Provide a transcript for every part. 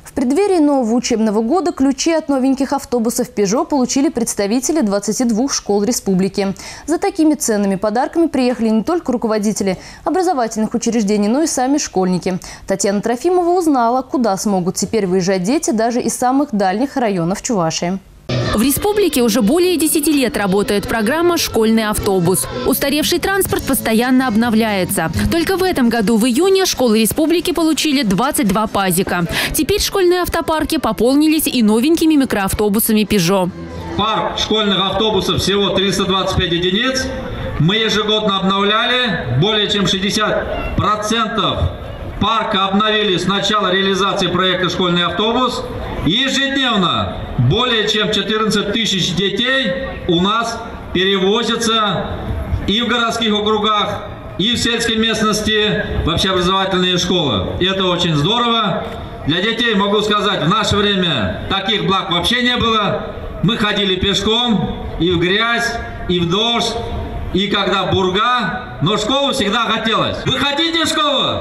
В преддверии нового учебного года ключи от новеньких автобусов Peugeot получили представители 22 школ республики. За такими ценными подарками приехали не только руководители образовательных учреждений, но и сами школьники. Татьяна Трофимова узнала, куда смогут теперь выезжать дети даже из самых дальних районов Чувашии. В республике уже более 10 лет работает программа «Школьный автобус». Устаревший транспорт постоянно обновляется. Только в этом году в июне школы республики получили 22 пазика. Теперь школьные автопарки пополнились и новенькими микроавтобусами Peugeot. Парк школьных автобусов всего 325 единиц. Мы ежегодно обновляли. Более чем 60% парка обновили с начала реализации проекта «Школьный автобус». Ежедневно более чем 14 тысяч детей у нас перевозятся и в городских округах, и в сельской местности в общеобразовательные школы. И это очень здорово. Для детей, могу сказать, в наше время таких благ вообще не было. Мы ходили пешком и в грязь, и в дождь, и когда бурга, но в школу всегда хотелось. Вы хотите в школу?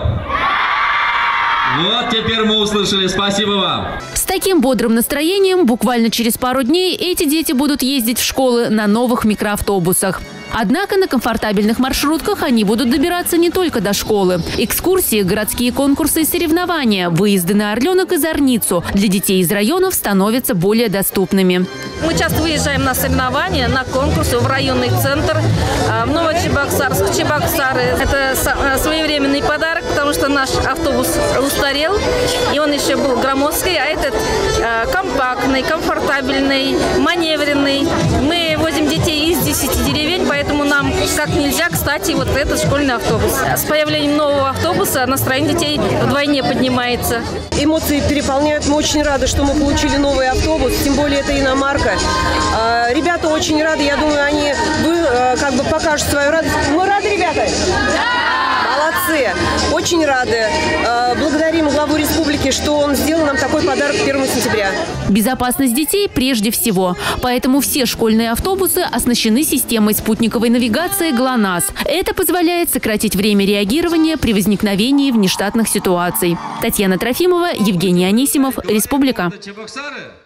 Вот теперь мы услышали. Спасибо вам. С таким бодрым настроением буквально через пару дней эти дети будут ездить в школы на новых микроавтобусах. Однако на комфортабельных маршрутках они будут добираться не только до школы. Экскурсии, городские конкурсы и соревнования, выезды на Орленок и Зорницу для детей из районов становятся более доступными. Мы часто выезжаем на соревнования, на конкурсы в районный центр, в Новочебоксарск, в Чебоксары. Это своевременный подарок, потому что наш автобус устарел, и он еще был громоздкий, а этот компактный, комфортабельный, маневренный. Мы возим детей из 10 деревень, поэтому нам как нельзя, кстати, вот этот школьный автобус. С появлением нового автобуса настроение детей вдвойне поднимается. Эмоции переполняют. Мы очень рады, что мы получили новый автобус, тем более это иномарка. Ребята очень рады, я думаю, они как бы покажут свою радость. Мы рады, ребята? Да! Молодцы! Очень рады. Благодарим главу республики, что он сделал нам такой подарок 1 сентября. Безопасность детей прежде всего. Поэтому все школьные автобусы оснащены системой спутниковой навигации ГЛОНАСС. Это позволяет сократить время реагирования при возникновении внештатных ситуаций. Татьяна Трофимова, Евгений Анисимов, Республика.